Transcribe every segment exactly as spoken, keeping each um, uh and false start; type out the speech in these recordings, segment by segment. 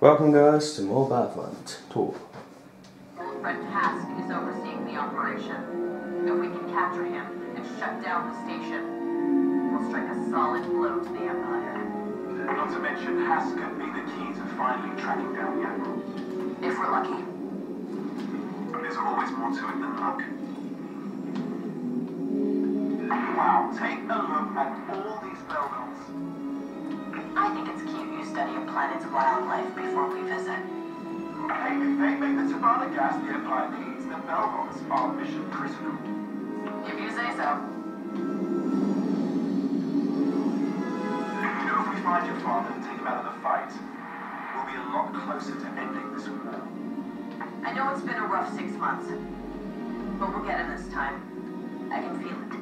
Welcome guys to more Battlefront Talk. Old friend Hask is overseeing the operation. If we can capture him and shut down the station, we'll strike a solid blow to the Empire. Not to mention, Hask could be the key to finally tracking down the Admiral. If we're lucky. There's always more to it than luck. Wow, take a look at all these Belgons. I think it's cute you study a planet's wildlife before we visit. Hey, if they make the Tabana gas the Empire needs, then Belgons are mission critical. If you say so. You know, if we find your father and take him out of the fight, we'll be a lot closer to ending this war. I know it's been a rough six months, but we'll get him this time. I can feel it.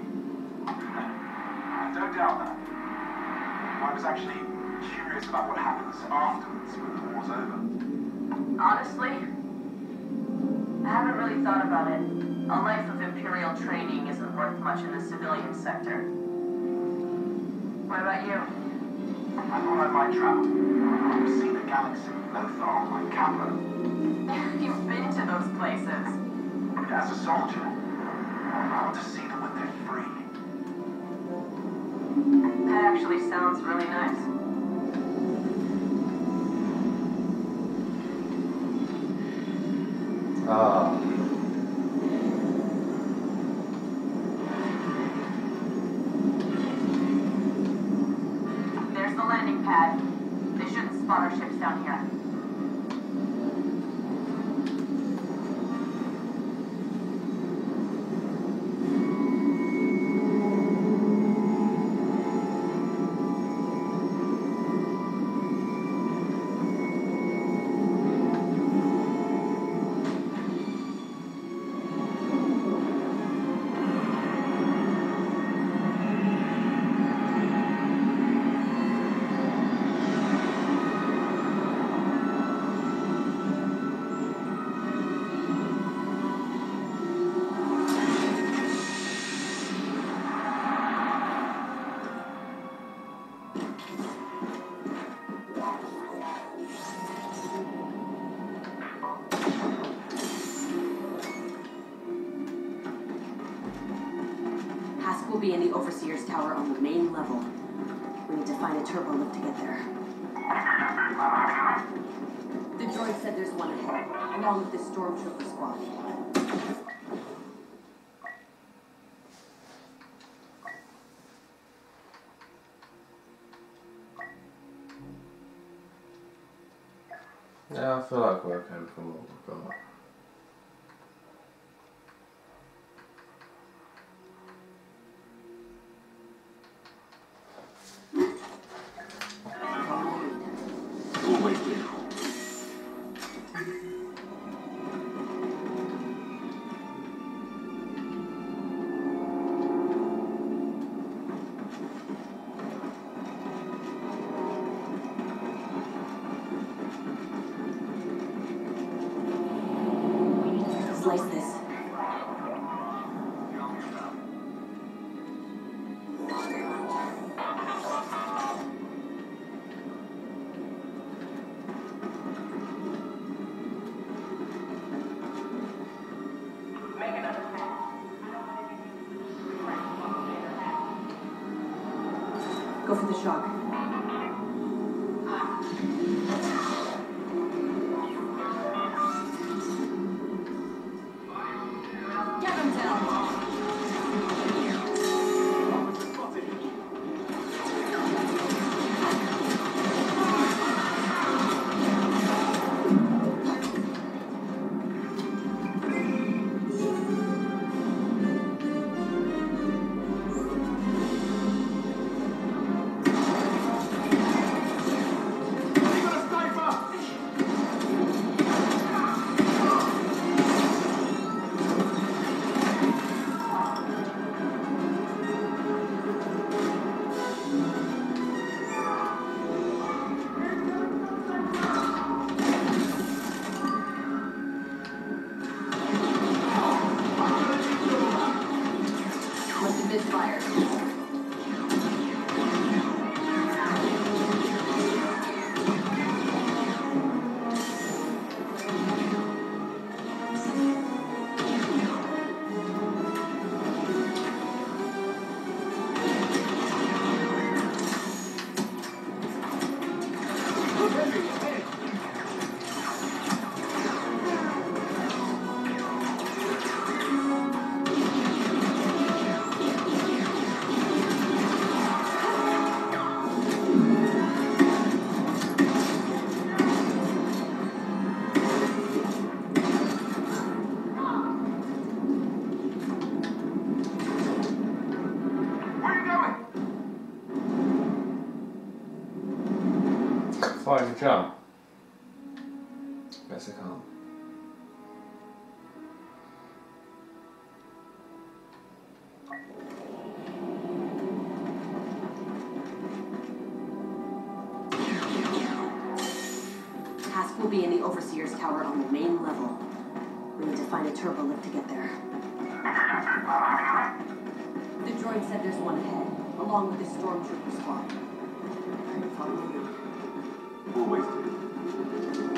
I don't doubt that. I was actually curious about what happens afterwards when the war's over. Honestly, I haven't really thought about it. A life of Imperial training isn't worth much in the civilian sector. What about you? I thought I might travel. I've seen the galaxy, Lothal, like Kappa. You've been to those places. As a soldier, I want to see them when they're free. That actually sounds really nice. Ah. There's the landing pad. They shouldn't spot our ships down here. Hask will be in the Overseer's Tower on the main level. We need to find a turbo lift to get there. The droid said there's one ahead, along with the stormtrooper squad. Yeah, I feel like we're okay from what we've got. Always do. Slice this. Go for the shock. Get him down. Fine, jump. Guess I can't. Task will be in the Overseer's Tower on the main level. We need to find a turbo lift to get there. The droid said there's one ahead, along with the stormtrooper squad. I'm following you. Always do.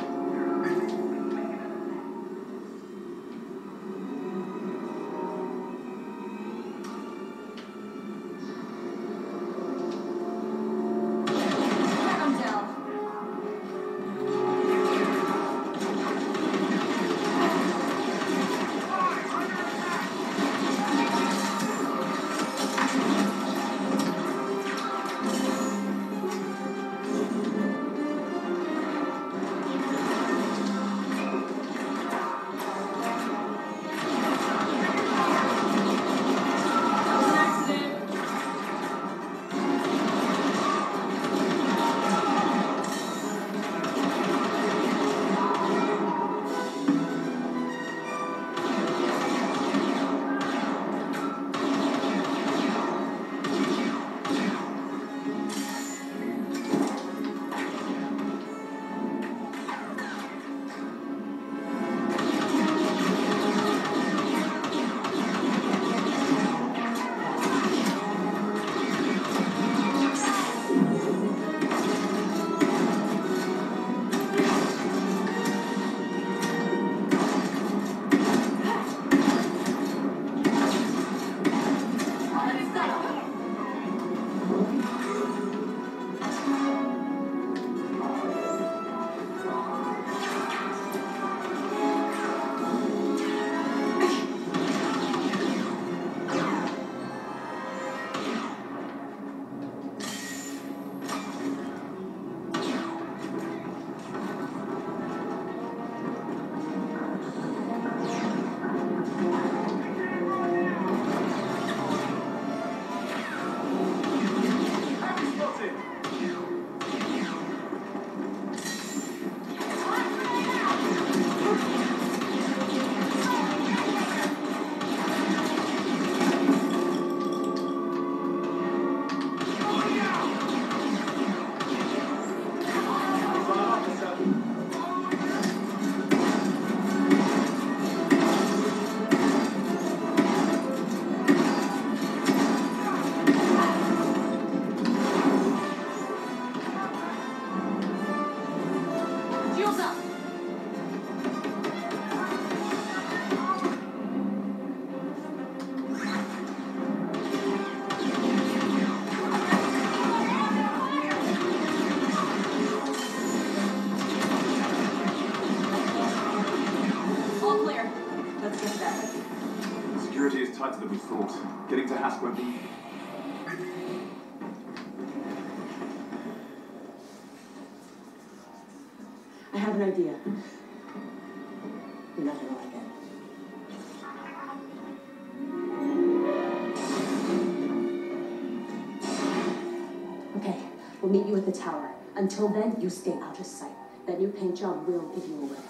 I'm down. Security is tighter than we thought. Getting to Hask won't be... I have an idea. You're not gonna like it. Okay, we'll meet you at the tower. Until then, you stay out of sight. That new paint job will give you away.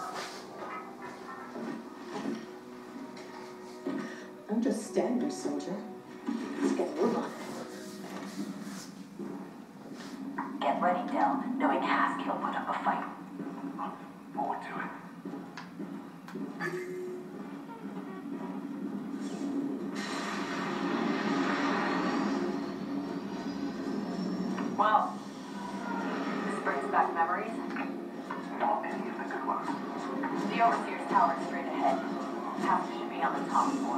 I'm just standing, soldier. Let's get a move on. Get ready, Del. Knowing Hask, he'll put up a fight. Forward to it. Well, this brings back memories. Not any of the good ones. The Overseer's Tower is straight ahead. Hask should be on the top floor.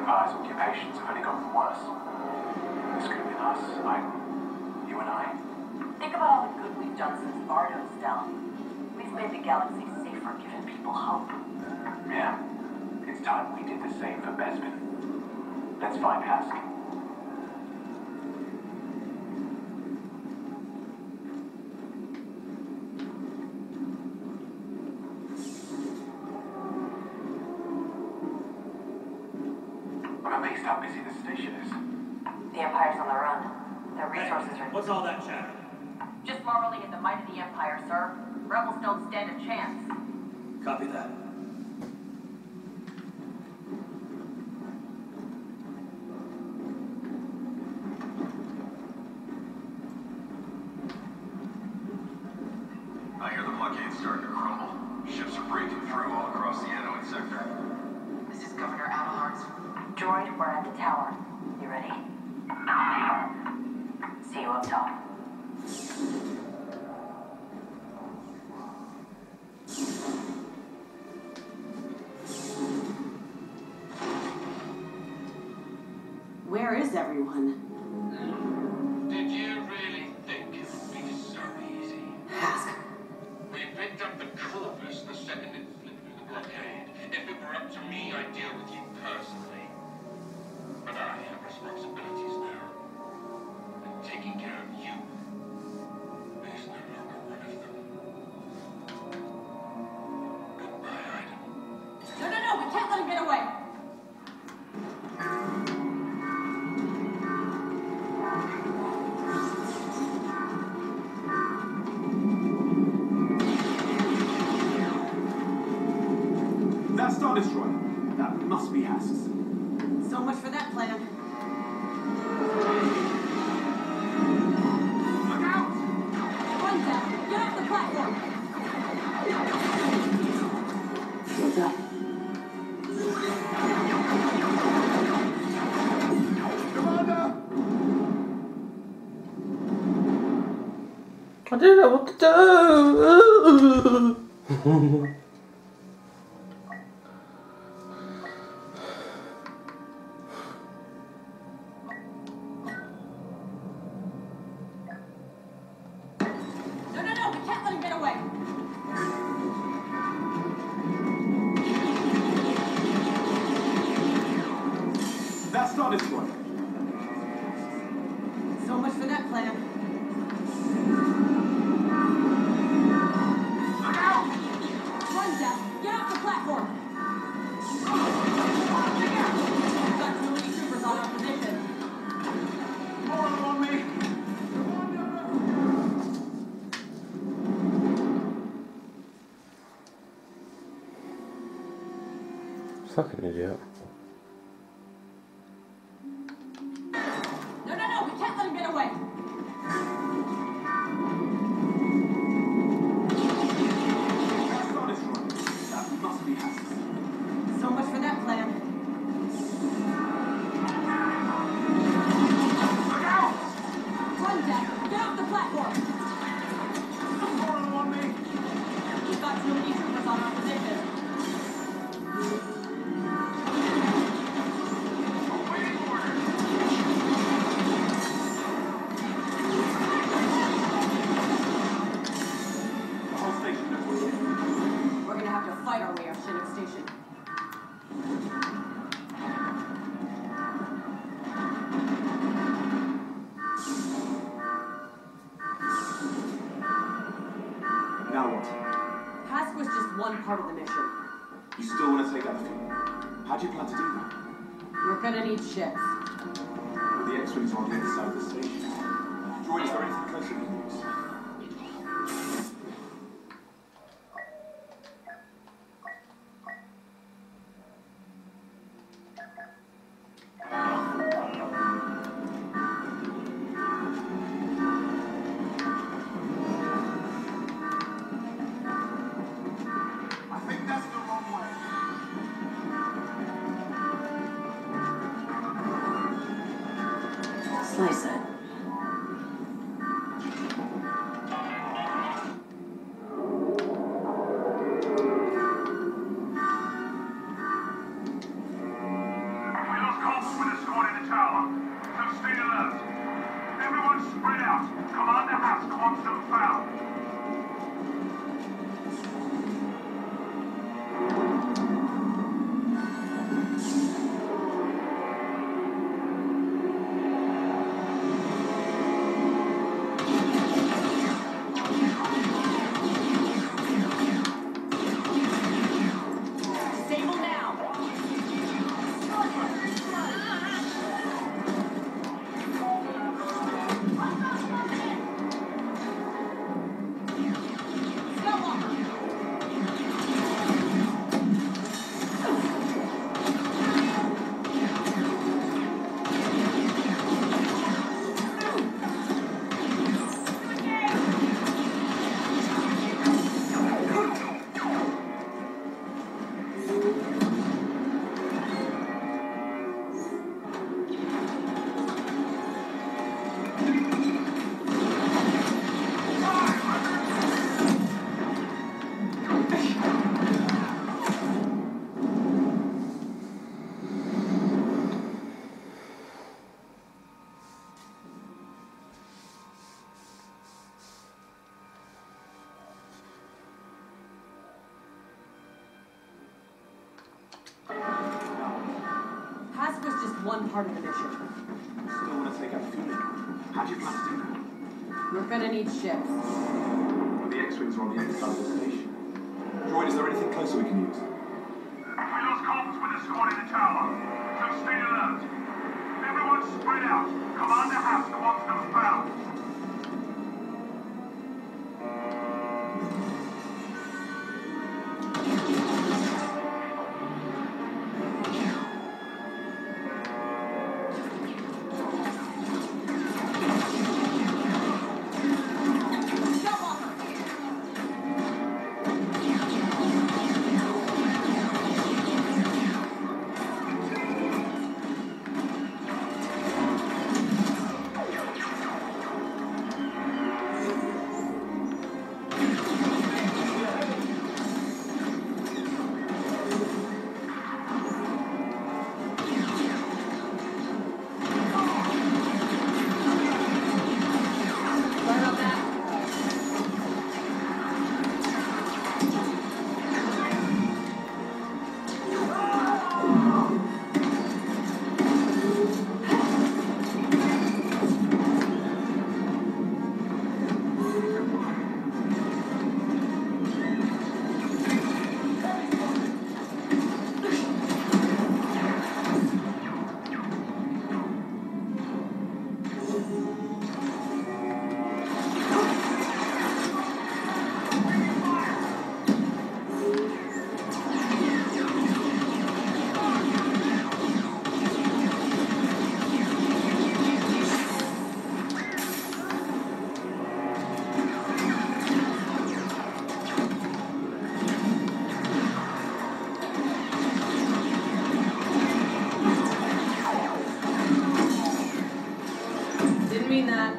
sympathize with your patients have only gotten worse. This could have been us, I, you and I. Think about all the good we've done since Bardo's down. We've made the galaxy safer, given people hope. Yeah. It's time we did the same for Bespin. Let's find Hask. I'm amazed how busy this station is. The Empire's on the run. Their resources are... What's all that chatter? Just marveling at the might of the Empire, sir. Rebels don't stand a chance. Copy that. I hear the blockade starting to crumble. Ships are breaking through all across the Anoid sector. This is Governor Adelhard's. Droid, we're at the tower. You ready? See you up top. Where is everyone? Did you really think it would be so easy? Hask. We picked up the Corvus the second it flipped through the blockade. If it were up to me, I'd deal with you personally. But I have responsibilities now. And taking care of you is no longer one of them. Goodbye, Iden. No, no, no, we can't let him get away! That Star Destroyer. That must be Hask's. So much for that plan. Look out! Run down! Get off the platform! What's up? Commander! I didn't know what to do. No, no, no, we can't let him get away! That Star Destroyer. So much for that plan. Look out! Run down! Get off the platform! We've got too many troopers on our position. More on me! Fucking idiot. No, no, no, we can't let him get away! That Star Destroyer. That must be Hask's. So much for that plan. Look out! Run down! Get off the platform! More on me! We've got too many troopers on our position. Awaiting orders. The whole station knows we're here. We're gonna have to fight our way out Chinook Station. Now what? Hask was just one part of the mission. You still want to take out the field? How do you plan to do that? We're gonna need ships. With the X-wings on the other side of the station. Droids are anything closer to news. I think that's the wrong way. Slice it. Quantum found. Disable now. Pass was just one part of the mission. Still want to take out Phoenix. How do you plan to do that? We're gonna need ships. Well, the X-Wings are on the inside of the station. Droid, is there anything closer we can use? We lost comms with the squad in the tower, so stay alert. Everyone spread out. Commander has quantum found. Didn't mean that.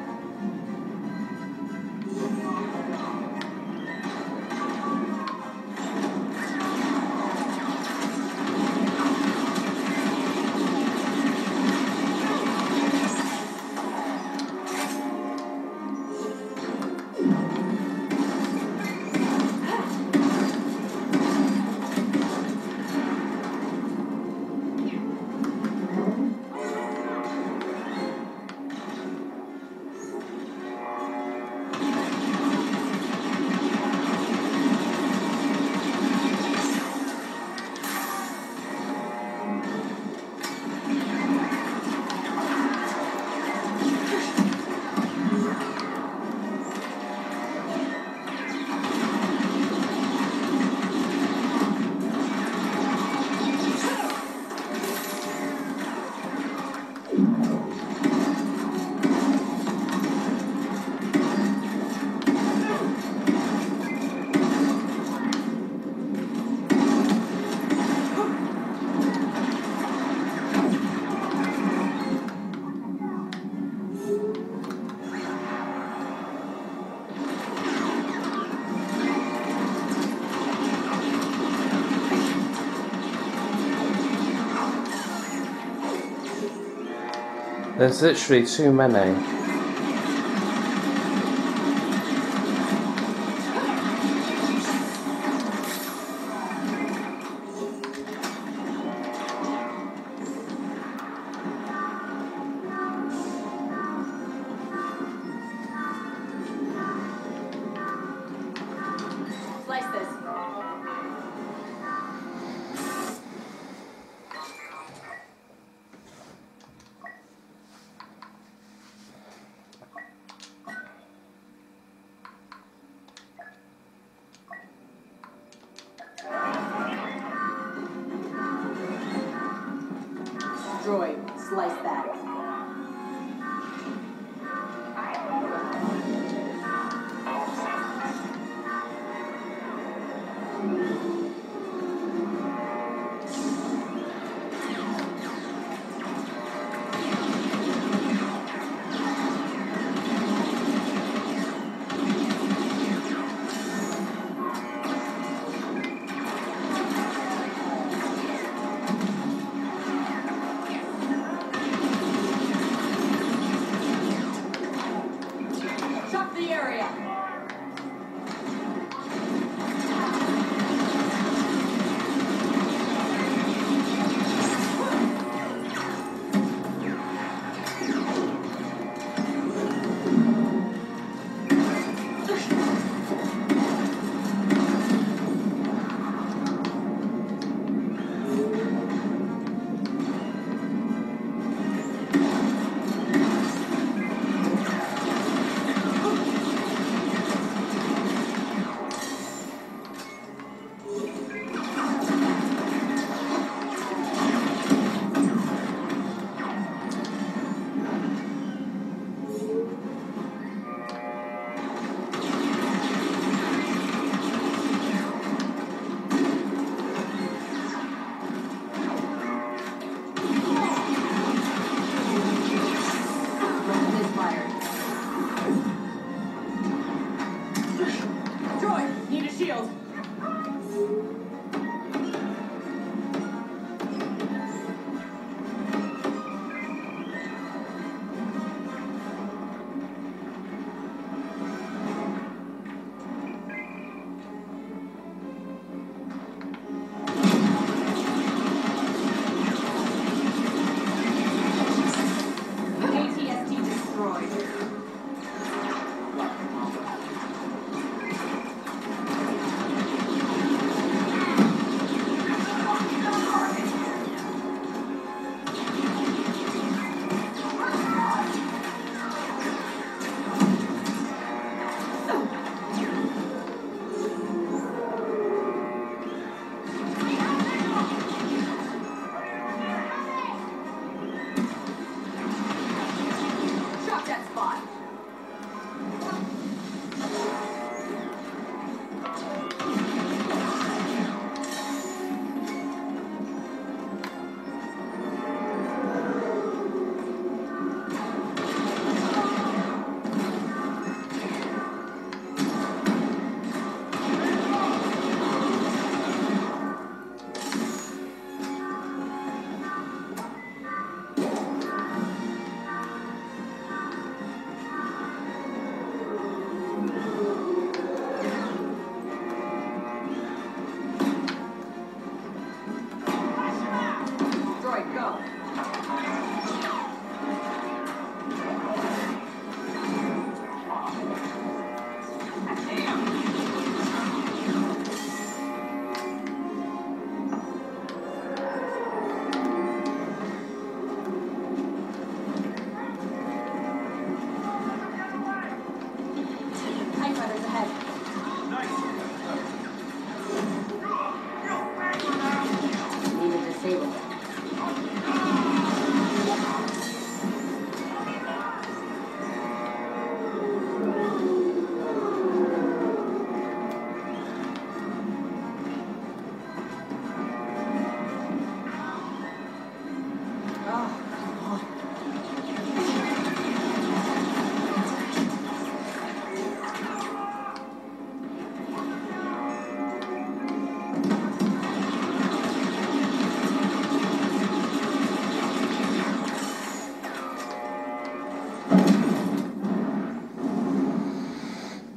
There's literally too many.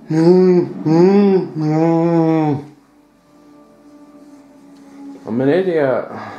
I'm an idiot.